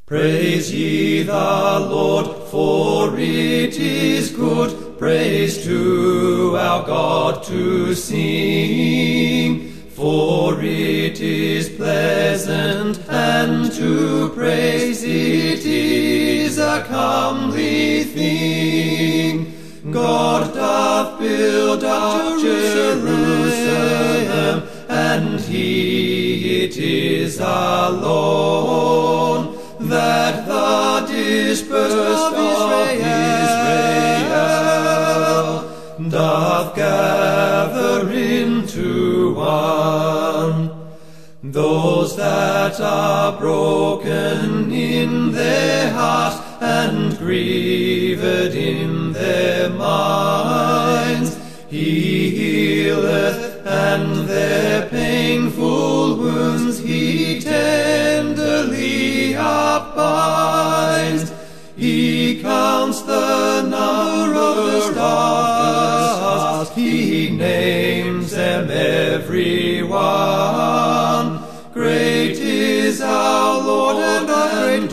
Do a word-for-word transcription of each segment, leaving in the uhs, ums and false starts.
Praise ye the Lord, for it is good, praise to our God to sing. For it is pleasant, and to praise it is a comely thing. God doth build up Jerusalem, and he it is alone, that the dispersed of Israel doth gather into one. Those that are broken in their heart, and grieved in their minds, he healeth, and their painful wounds he tenderly upbinds. He counts the number of the stars, he names them every one. Great is our Lord, and of great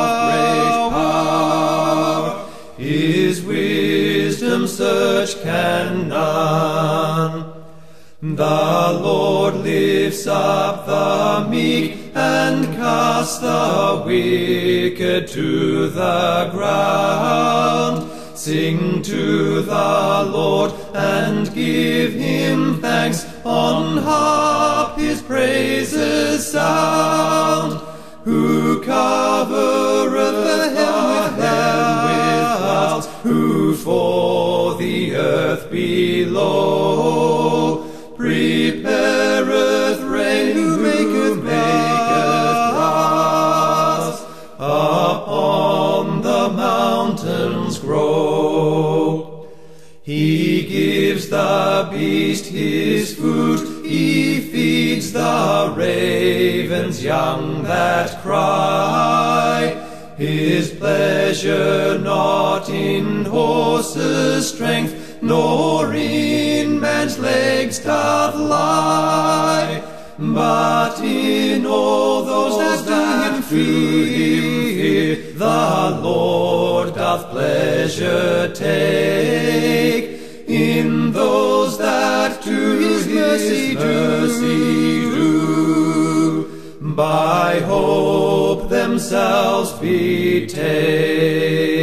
power. His wisdom search can none. The Lord lifts up the meek, and casts the wicked to the ground. Sing to the Lord, and give him thanks, on harp his praises sound. Who covereth the heaven with clouds, who for the earth below prepareth rain, who maketh grass upon the mountains grow. He gives the beast his food, he feeds the ravens young that cry. His pleasure not in horses' strength, nor in man's legs doth lie, but in all those that do him fear, the Lord doth pleasure take. In those that to his mercy do, by hope themselves betake.